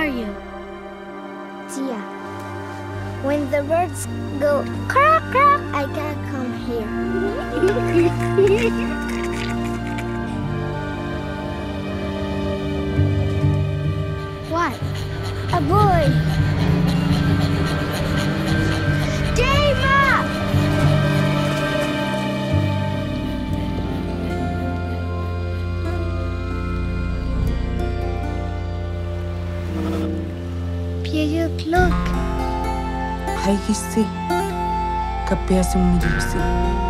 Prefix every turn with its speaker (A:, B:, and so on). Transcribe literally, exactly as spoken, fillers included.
A: are you?
B: Tia. When the birds go crack crack, I can come here. What? A boy. Deva! Piyuk, look.
C: هاي قصة كبياسة من البسي